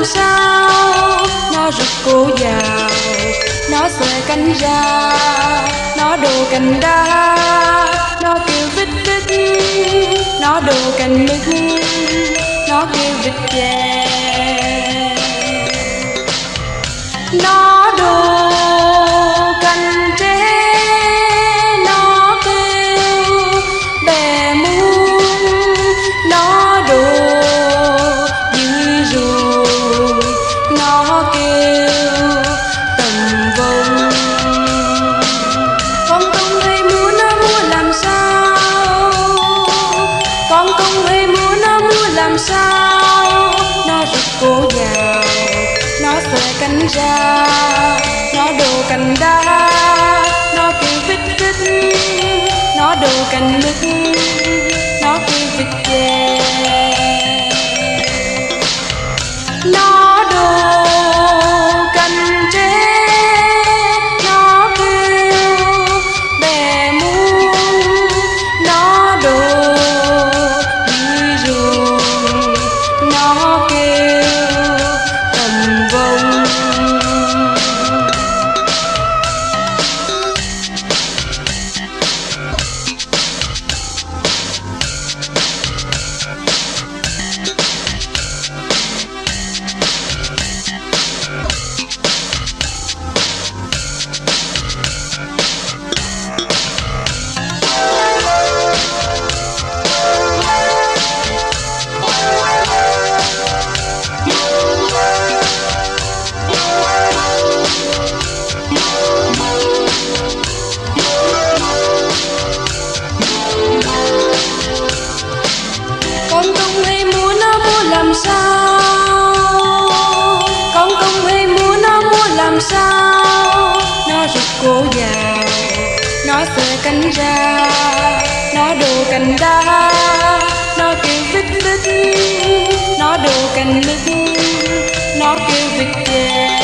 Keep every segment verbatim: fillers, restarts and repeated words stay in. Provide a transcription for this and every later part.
làm sao. Nó rụt cổ vào, nó xòe cánh ra, nó đồ cành đá, nó kêu vít vít, nó đồ cành mít, nó kêu vịt chè. Nó đồ cành tre, nó kêu bè muôn, nó đồ dưới ruộng, nó kêu tầm vông. Con công hay múa nó múa làm sao, con công hay múa nó múa làm sao. Nó rụt cổ vào, nó xòe cánh ra, nó đồ cành đá, nó kêu vít vít, nó đồ cành mít, nó kêu vịt chè. Nó đồ cành tre, nó kêu bè muôn, nó đồ dưới ruộng, nó kêu tầm vông. Con công hay múa nó múa làm sao, con công hay múa nó múa làm sao. Nó rụt cổ vào, nó xòe cánh ra, nó đồ cành đá, nó kêu vít vít, nó đồ cành mít, nó kêu vịt chè.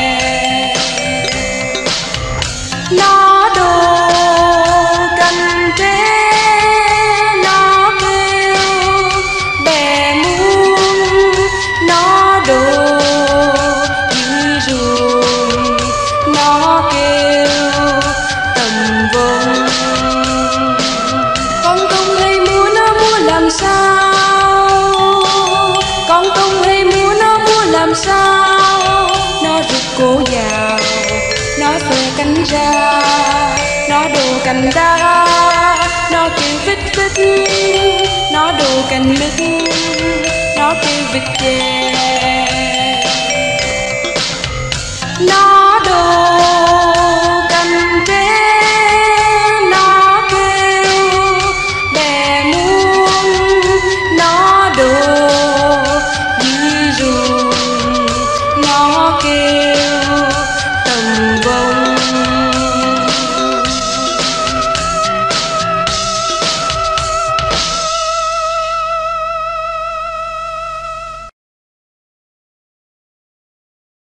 Nó đồ cành tre, nó kêu bè muôn, nó đồ dưới ruộng, nó kêu tầm vông. Con công hay múa nó múa làm sao, con công hay múa nó múa làm sao. Nó rụt cổ vào, nó xòe cánh ra, nó đồ cành đá, nó kêu vít vít, nó đồ cành mít, nó kêu vịt chè. Nó